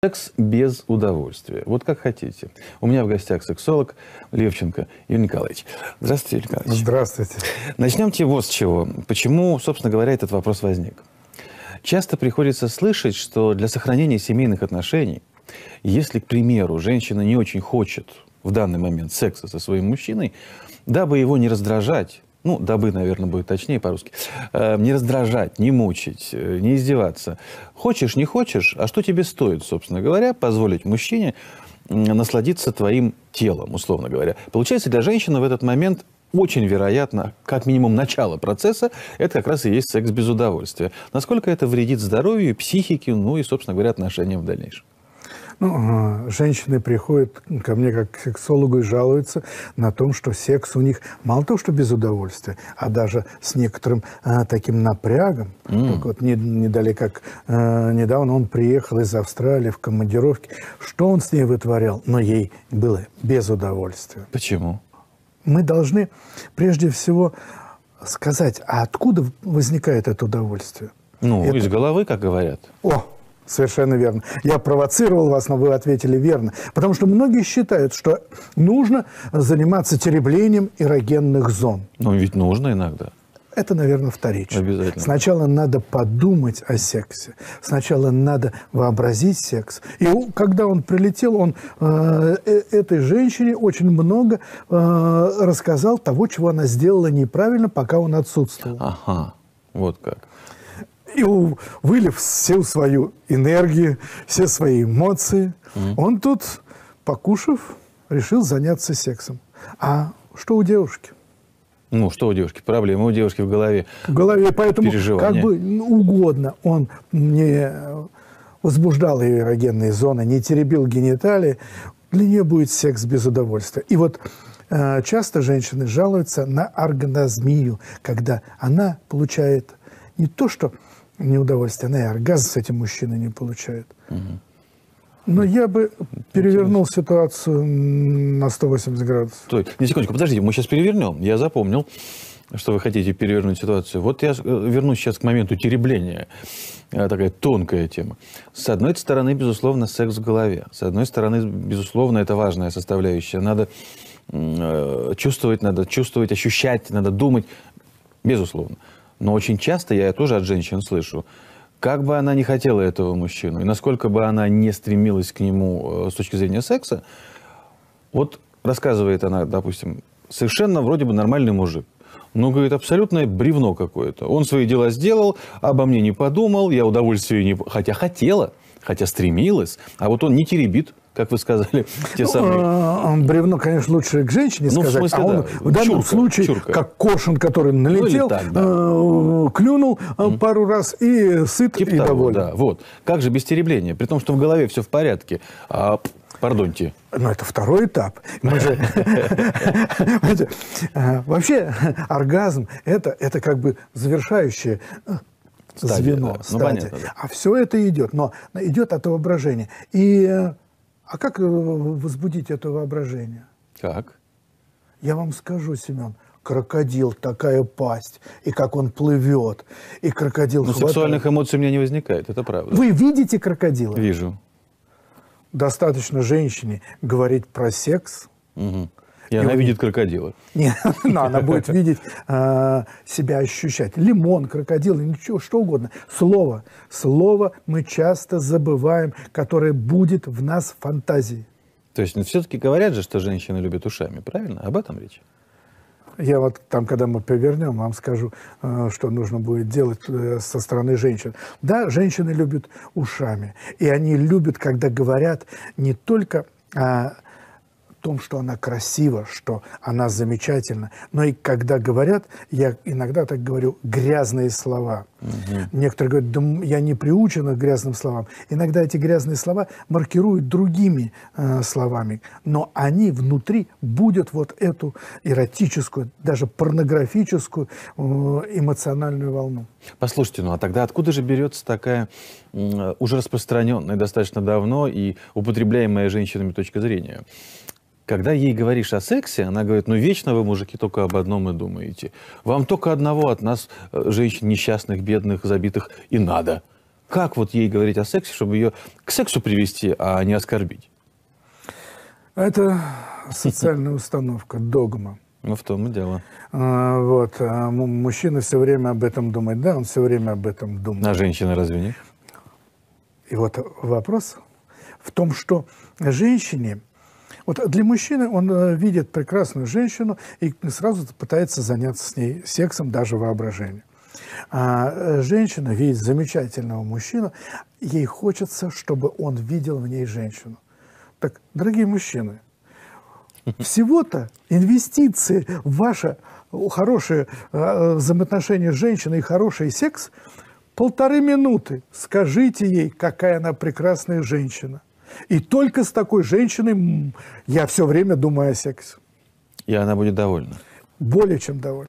Секс без удовольствия. Вот как хотите. У меня в гостях сексолог Левченко Юрий Николаевич. Здравствуйте, Юрий Николаевич. Здравствуйте. Начнемте вот с чего. Почему, собственно говоря, этот вопрос возник? Часто приходится слышать, что для сохранения семейных отношений, если, к примеру, женщина не очень хочет в данный момент секса со своим мужчиной, дабы его не раздражать, ну, дабы, наверное, будет точнее по-русски, не раздражать, не мучить, не издеваться. Хочешь, не хочешь, а что тебе стоит, собственно говоря, позволить мужчине насладиться твоим телом, условно говоря. Получается, для женщины в этот момент очень вероятно, как минимум, начало процесса, это как раз и есть секс без удовольствия. Насколько это вредит здоровью, психике, ну и, собственно говоря, отношениям в дальнейшем? Ну, женщины приходят ко мне как к сексологу и жалуются на том, что секс у них мало того, что без удовольствия, а даже с некоторым таким напрягом. Только вот недалеко, как недавно он приехал из Австралии в командировке. Что он с ней вытворял? Но ей было без удовольствия. Почему? Мы должны прежде всего сказать, а откуда возникает это удовольствие? Ну, из головы, как говорят. О! Совершенно верно. Я провоцировал вас, но вы ответили верно. Потому что многие считают, что нужно заниматься тереблением эрогенных зон. Ну, ведь нужно иногда. Это, наверное, вторично. Обязательно. Сначала надо подумать о сексе. Сначала надо вообразить секс. И когда он прилетел, он этой женщине очень много рассказал того, чего она сделала неправильно, пока он отсутствовал. Ага, вот как. И вылив всю свою энергию, все свои эмоции, он тут, покушав, решил заняться сексом. А что у девушки? Ну, что у девушки? Проблема у девушки в голове. В голове, поэтому как бы угодно он не возбуждал ее эрогенные зоны, не теребил гениталии, для нее будет секс без удовольствия. И вот часто женщины жалуются на оргазмию, когда она получает не то, что неудовольствие, она и оргазм с этим мужчиной не получает. Но я бы перевернул ситуацию на 180 градусов. Стой, не секундочку, подождите, мы сейчас перевернем. Я запомнил, что вы хотите перевернуть ситуацию. Вот я вернусь сейчас к моменту теребления. Такая тонкая тема. С одной стороны, безусловно, секс в голове. С одной стороны, безусловно, это важная составляющая. Надо чувствовать, ощущать, надо думать. Безусловно. Но очень часто я тоже от женщин слышу, как бы она не хотела этого мужчину, и насколько бы она не стремилась к нему с точки зрения секса, вот рассказывает она, допустим, совершенно вроде бы нормальный мужик. Но, говорит, абсолютное бревно какое-то. Он свои дела сделал, обо мне не подумал, я удовольствия не... Хотя хотела, хотя стремилась, а вот он не теребит, как вы сказали, те самые... Бревно, конечно, лучше к женщине сказать, в смысле, а он да. в данном случае, как коршун, который налетел, так, да. клюнул пару раз и сыт, и доволен. Да, вот. Как же без теребления? При том, что в голове все в порядке. Пардоньте. Но это второй этап. Вообще, оргазм – это как бы завершающее звено, стадия. А все это идет. Но идет от воображения. А как возбудить это воображение? Как? Я вам скажу, Семен. Крокодил, такая пасть, и как он плывет, и крокодил хватает. Сексуальных эмоций у меня не возникает, это правда. Вы видите крокодила? Вижу. Достаточно женщине говорить про секс. Угу. И она видит крокодила. Нет, она будет видеть, себя ощущать. Лимон, крокодил, ничего, что угодно. Слово мы часто забываем, которое будет в нас фантазией. То есть все-таки говорят же, что женщины любят ушами, правильно? Об этом речь? Я вот там, когда мы повернем, вам скажу, что нужно будет делать со стороны женщин. Да, женщины любят ушами. И они любят, когда говорят не только о том, что она красива, что она замечательна, но и когда говорят, я иногда так говорю, грязные слова. Некоторые говорят, да я не приучена к грязным словам. Иногда эти грязные слова маркируют другими словами, но они внутри будут вот эту эротическую, даже порнографическую эмоциональную волну. Послушайте, ну а тогда откуда же берется такая уже распространенная достаточно давно и употребляемая женщинами точка зрения? Когда ей говоришь о сексе, она говорит, ну вечно вы, мужики, только об одном и думаете. Вам только одного от нас, женщин несчастных, бедных, забитых, и надо. Как вот ей говорить о сексе, чтобы ее к сексу привести, а не оскорбить? Это социальная установка, догма. Ну, в том и дело. Вот. Мужчина все время об этом думает. Да, он все время об этом думает. А женщина разве нет? И вот вопрос в том, что женщине... Вот для мужчины он видит прекрасную женщину и сразу пытается заняться с ней сексом, даже воображением. А женщина видит замечательного мужчину, ей хочется, чтобы он видел в ней женщину. Так, дорогие мужчины, всего-то инвестиции в ваше хорошее взаимоотношение с женщиной и хороший секс 1,5 минуты. Скажите ей, какая она прекрасная женщина. И только с такой женщиной я все время думаю о сексе. И она будет довольна. Более чем довольна.